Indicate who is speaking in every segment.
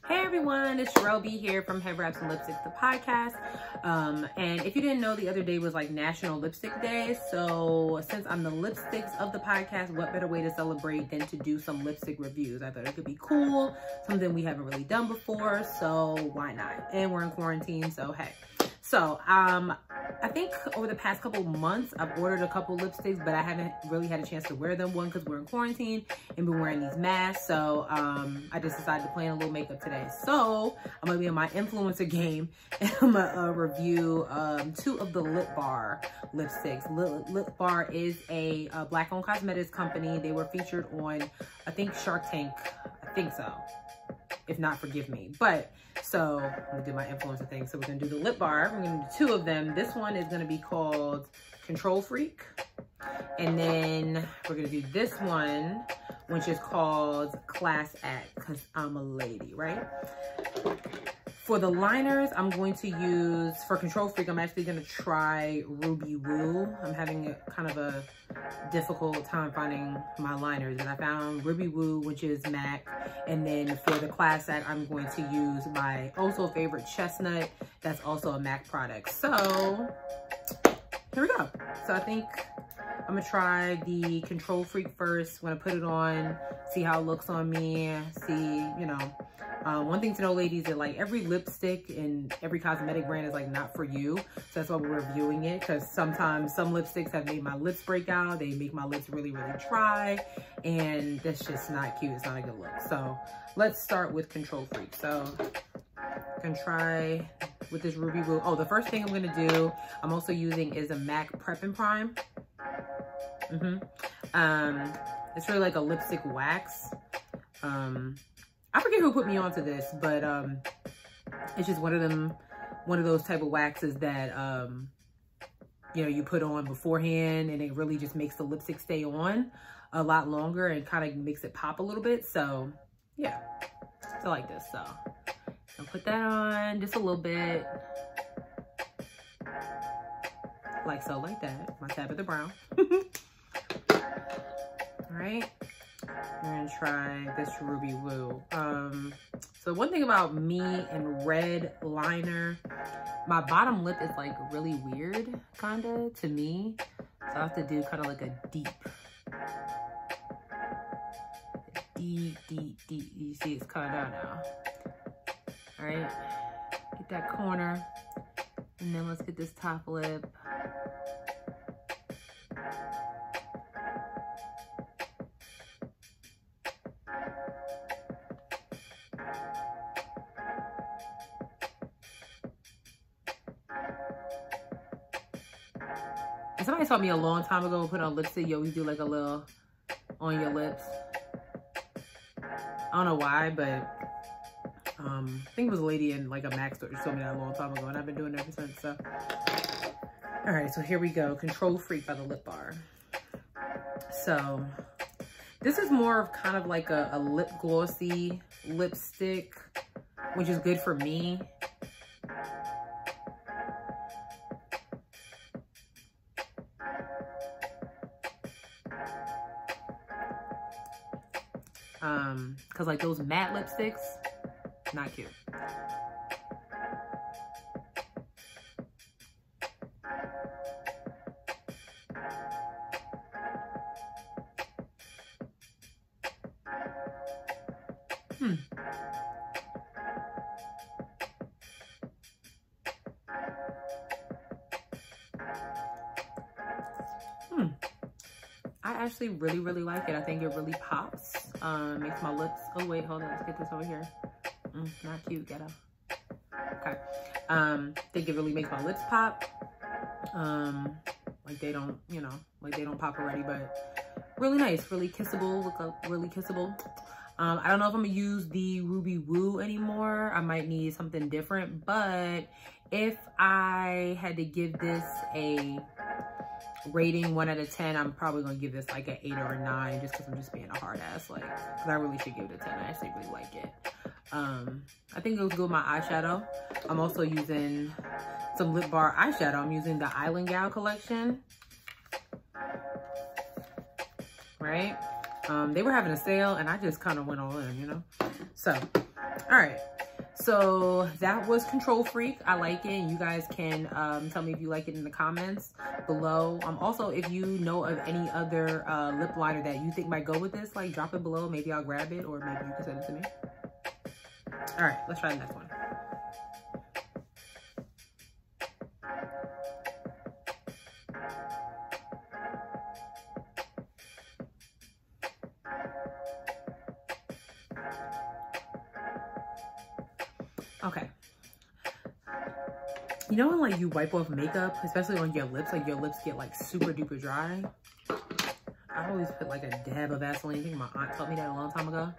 Speaker 1: Hey everyone, it's Sherelle B here from Head Wraps and Lipsticks, the podcast. And if you didn't know, the other day was like National Lipstick Day. So since I'm the lipsticks of the podcast, what better way to celebrate than to do some lipstick reviews? I thought it could be cool, something we haven't really done before, so why not? And we're in quarantine, so hey. So I think over the past couple months, I've ordered a couple lipsticks, but I haven't really had a chance to wear them. One, because we're in quarantine and been wearing these masks. So I just decided to play in a little makeup today. So I'm gonna be in my influencer game and I'm gonna review 2 of the Lip Bar lipsticks. Lip Bar is a Black-owned cosmetics company. They were featured on, I think, Shark Tank. I think so. If not, forgive me. But so I'm gonna do my influencer thing. So we're gonna do the Lip Bar. We're gonna do 2 of them. This one is gonna be called Control Freak. And then we're gonna do this one, which is called Class Act, because I'm a lady, right? For the liners, I'm going to use, for Control Freak, I'm actually gonna try Ruby Woo. I'm having a kind of a difficult time finding my liners, and I found Ruby Woo, which is MAC. And then for the Class Act, I'm going to use my also favorite Chestnut. That's also a MAC product. So here we go. So I think I'm gonna try the Control Freak first. I'm gonna put it on, see how it looks on me, see, you know. One thing to know, ladies, that like every lipstick and every cosmetic brand is like not for you. So that's why we're reviewing it, because sometimes some lipsticks have made my lips break out. They make my lips really, really dry, and that's just not cute. It's not a good look. So let's start with Control Freak. So I can try with this Ruby Woo. Oh, the first thing I'm gonna do, I'm also using is a MAC Prep and Prime. It's really like a lipstick wax. I forget who put me onto this, but it's just one of those type of waxes that you know, you put on beforehand, and it really just makes the lipstick stay on a lot longer and kind of makes it pop a little bit. So yeah, so like this. So I'll put that on just a little bit, like so, like that. My Tabitha Brown. All right. We're gonna try this Ruby Woo. So one thing about me and red liner, my bottom lip is like really weird, kinda, to me. So I have to do kind of like a deep. You see it's coming down now. All right, get that corner. And then let's get this top lip. Somebody told me a long time ago, put on lipstick, you always do like a little on your lips. I don't know why, but I think it was a lady in like a MAC store who told me that a long time ago, and I've been doing it ever since. So all right, so here we go. Control Freak by the Lip Bar. So this is more of kind of like a lip glossy lipstick, which is good for me. Cause like those matte lipsticks, not cute. I actually really, really like it. I think it really pops. Makes my lips, oh wait, hold on, let's get this over here. Not cute, ghetto. Okay. I think it really makes my lips pop. Like they don't, you know, like they don't pop already, but really nice, really kissable, look really kissable. I don't know if I'm gonna use the Ruby Woo anymore. I might need something different, but if I had to give this a rating 1 out of 10, I'm probably gonna give this like an 8 or a 9, just because I'm just being a hard ass, like, because I really should give it a 10. I actually really like it. I think it was good with my eyeshadow. I'm also using some Lip Bar eyeshadow. I'm using the Island Gal collection. Right? They were having a sale and I just kind of went all in, you know? So, all right. So that was Control Freak. I like it. You guys can tell me if you like it in the comments below. Also, if you know of any other lip liner that you think might go with this, like drop it below. Maybe I'll grab it, or maybe you can send it to me. All right, let's try the next one. Okay. You know when like you wipe off makeup, especially on your lips, like your lips get like super duper dry? I always put like a dab of Vaseline. I think my aunt taught me that a long time ago.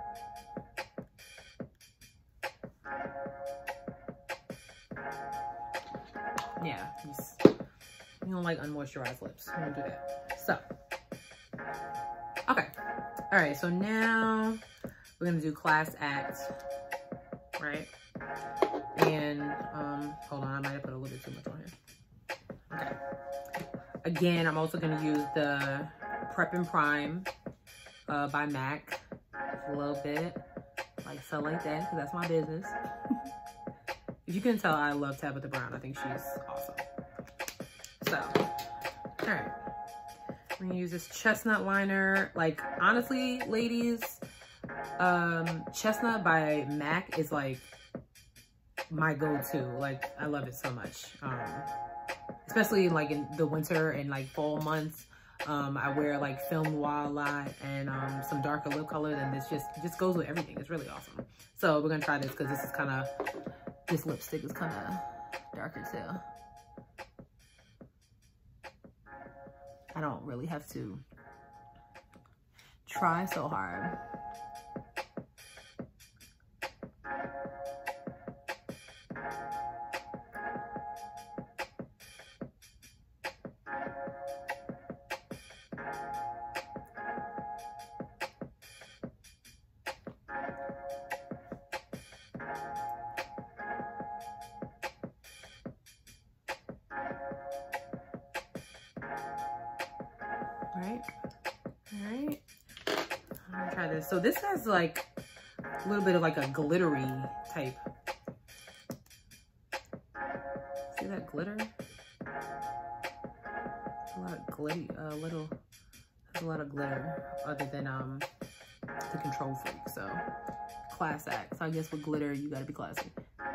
Speaker 1: Yeah, you don't like unmoisturized lips. You don't do that. So, okay. All right, so now we're gonna do Class Act, right? And hold on, I might have put a little bit too much on here. Okay. Again, I'm also gonna use the Prep and Prime by MAC. Just a little bit, like so, like that, because that's my business. If you can tell, I love Tabitha Brown. I think she's awesome. So, all right. I'm gonna use this chestnut liner. Like, honestly, ladies, Chestnut by MAC is like my go-to. Like, I love it so much. Especially like in the winter and like fall months. I wear like Film Noir a lot and some darker lip color, and this just goes with everything. It's really awesome. So we're gonna try this because this is kind of, this lipstick is kind of darker too. I don't really have to try so hard. All right. I'm gonna try this. So this has like a little bit of like a glittery type. See that glitter? A lot of glitty, there's a lot of glitter other than the Control Freak. So Class Act. So I guess with glitter, you gotta be classy.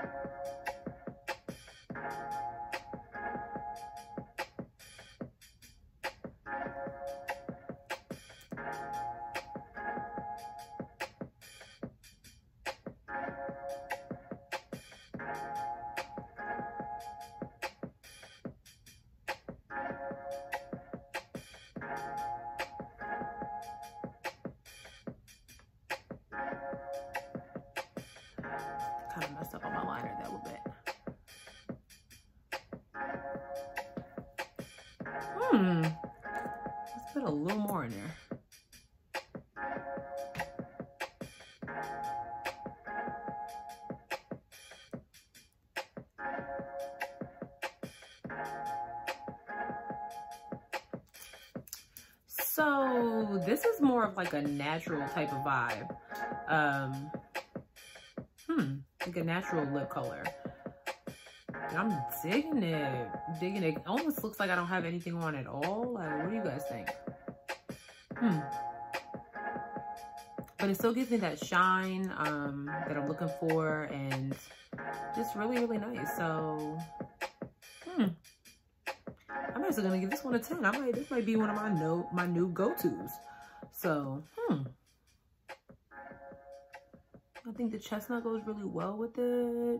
Speaker 1: Kind of messed up on my liner that little bit. Let's put a little more in there. So this is more of like a natural type of vibe. Like a natural lip color. And I'm digging it. It almost looks like I don't have anything on at all. Like, what do you guys think? But it still gives me that shine that I'm looking for, and just really, really nice. So, I'm actually gonna give this one a 10. This might be one of my new go-tos. So, I think the chestnut goes really well with it.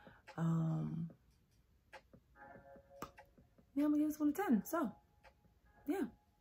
Speaker 1: Yeah, I'm gonna give this one a 10. So, yeah.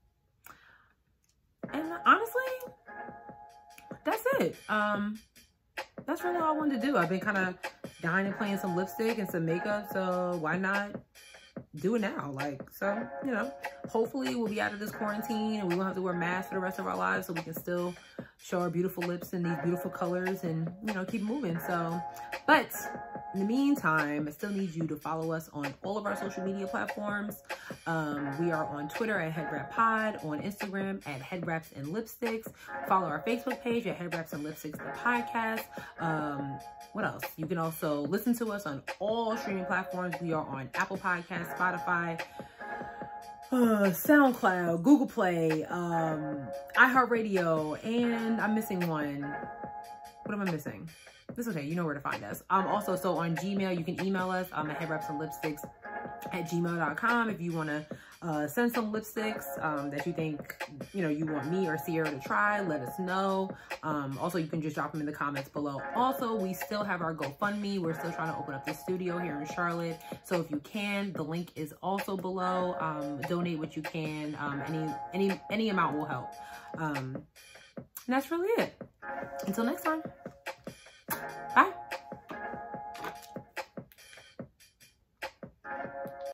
Speaker 1: And honestly, that's it. That's really all I wanted to do. I've been kind of dying and playing some lipstick and some makeup, so why not do it now? Like, so, you know, hopefully we'll be out of this quarantine and we won't have to wear masks for the rest of our lives, so we can still show our beautiful lips in these beautiful colors and, you know, keep moving. So, but In the meantime, I still need you to follow us on all of our social media platforms. We are on Twitter at HeadWrapPod, on Instagram at Headwraps and Lipsticks. Follow our Facebook page at Headwraps and Lipsticks, the podcast. What else? You can also listen to us on all streaming platforms. We are on Apple Podcasts, Spotify, SoundCloud, Google Play, iHeartRadio, and I'm missing one. What am I missing? It's okay, you know where to find us. Also, so on Gmail, you can email us at headwrapsandlipsticks@gmail.com if you want to send some lipsticks that you think, you want me or Sierra to try. Let us know. Also, you can just drop them in the comments below. Also, we still have our GoFundMe. We're still trying to open up this studio here in Charlotte. So if you can, the link is also below. Donate what you can. Any amount will help. And that's really it. Until next time. Bye.